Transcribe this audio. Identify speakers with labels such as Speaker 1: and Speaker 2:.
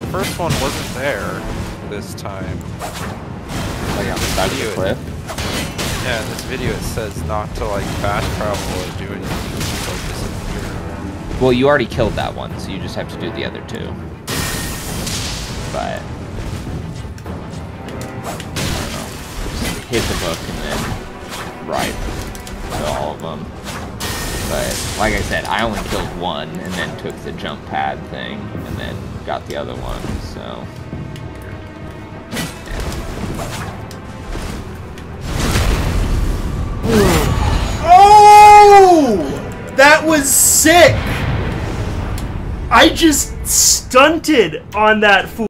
Speaker 1: first one wasn't there this time.
Speaker 2: Like on the side of the cliff?
Speaker 1: Yeah, in this video it says not to like fast travel or do anything to like disappear.
Speaker 2: Well, you already killed that one, so you just have to do the other two. But I don't know. Just hit the book and then ride to all of them. But like I said, I only killed one and then took the jump pad thing and then got the other one, so.
Speaker 3: Oh! That was sick! I just stunted on that fool.